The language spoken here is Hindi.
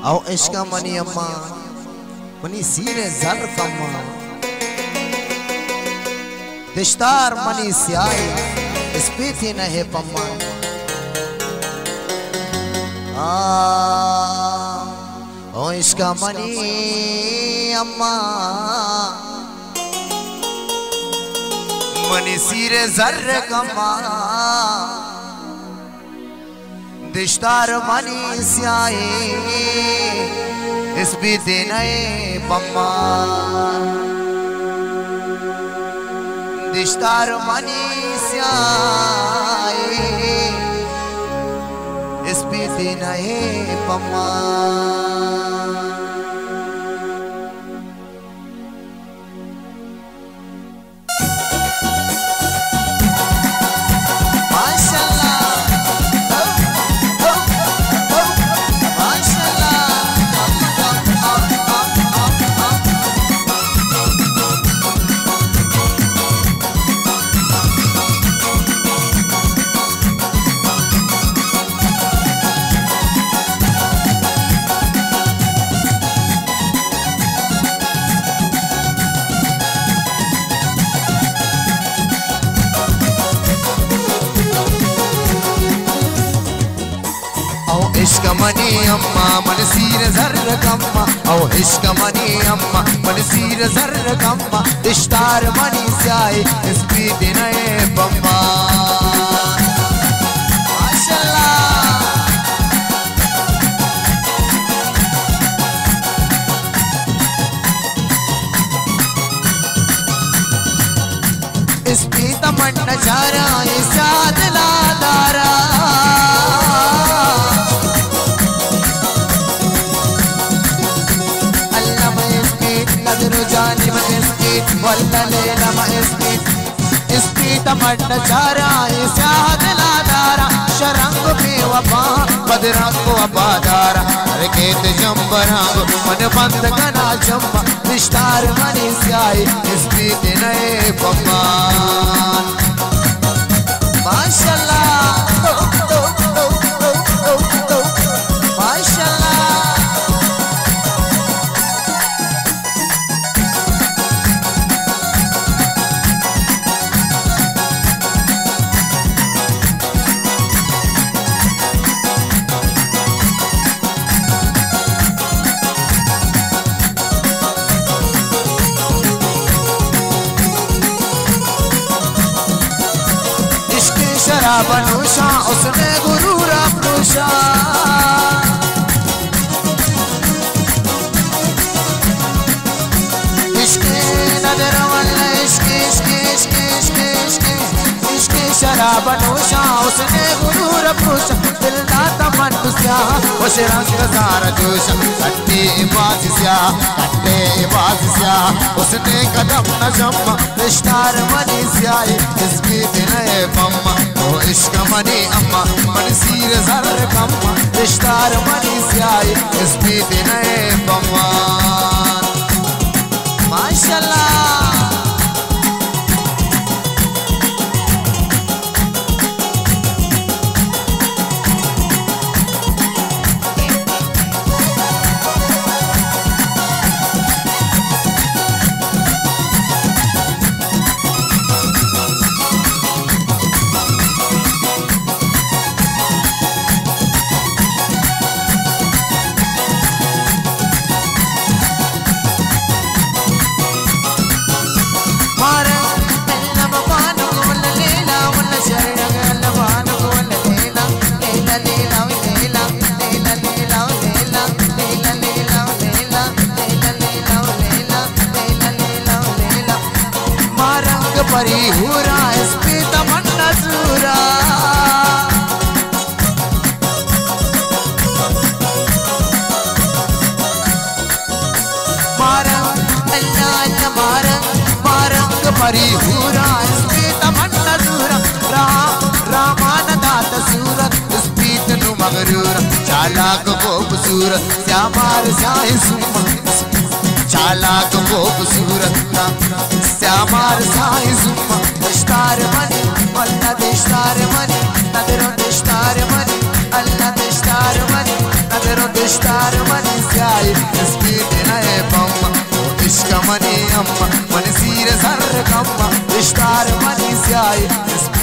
او عشق منی اما منی سینه زر کما دشتار منی سیائی اسپیتی نہ پما او عشق منی اما منی سینه زر کما دشتار منی سیائی اسپیتی نہ پما دشتار منی سیائی اسپیتی نہ پما عشق منی اما من سیر زر کما او عشق منی اما من سیر زر کما دشتار منی سیائی اسپیتی نہ پما اسپیتا من نچارا اساد لادارا جانب اسپیت والله لیلا ما اسپیت مڈ چارا سیاد لادارا شرنگ بے وفا بدرنگ وفادارا حرکت جنبرنگ من بند گنا جمع دشتار منی سیائی اسپیت نئے پمان ماشاءاللہ ماشاءاللہ शराब नोशा उसने गुरूर अफरोशा इश्क़े नज़र वाला इश्क़े इश्क़े इश्क़े इश्क़े इश्क़े इश्क़े शराब नोशा उसने गुरूर अफरोशा दिल दाता मन तुस्या उसे रंग सारा जोशा कट्टे बाज स्या उसने कदम न जम्मा दशतार मनी स्याई इसकी नए पम्मा इश्क मनी अम्मा मन सीर जर कम्मा दशतार मनी स्याई इसकी नए पम्मा माशाल्लाह परी हुरा इस्पीत मन नजूरा मारंग अल्लाह मारंग परी हुरा इस्पीत मन नजूरा रामान दात सूरत इस्पीत नु मगरूर चालाक खूबसूरत श्यामार शाही सुमा चालाक खूबसूरत श्यामार साई सुमा दशतार मनी अल्लाह दशतार मनी नदरों दशतार मनी अल्लाह दशतार मनी नदरों दशतार मनी سبيتنا يا بما وإشك مني أما منسير زر كما اشتار مني سياي